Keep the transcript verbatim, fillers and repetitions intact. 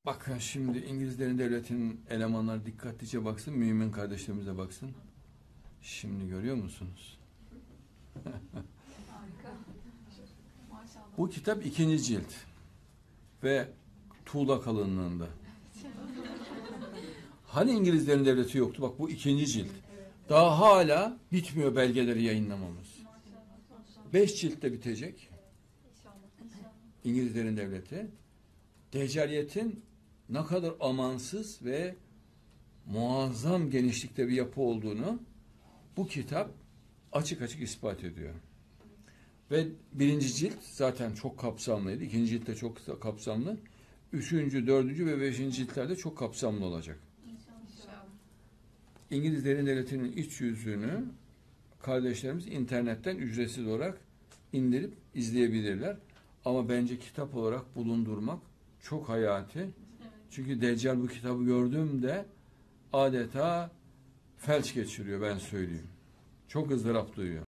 Bakın şimdi İngilizlerin devletinin elemanları dikkatlice baksın, mümin kardeşlerimize baksın. Şimdi görüyor musunuz? Harika. Maşallah. Bu kitap ikinci cilt ve tuğla kalınlığında. Hani İngilizlerin devleti yoktu? Bak bu ikinci cilt. Daha hala bitmiyor belgeleri yayınlamamız. Beş ciltte bitecek. İngilizlerin devleti. Deccaliyetin ne kadar amansız ve muazzam genişlikte bir yapı olduğunu bu kitap açık açık ispat ediyor. Ve birinci cilt zaten çok kapsamlıydı. İkinci cilt de çok kapsamlı. Üçüncü, dördüncü ve beşinci ciltlerde çok kapsamlı olacak. İnşallah. İngilizlerin devletinin iç yüzünü kardeşlerimiz internetten ücretsiz olarak indirip izleyebilirler. Ama bence kitap olarak bulundurmak çok hayati. Evet. Çünkü Deccal bu kitabı gördüğümde adeta felç geçiriyor, ben söyleyeyim. Çok ızdırap duyuyor.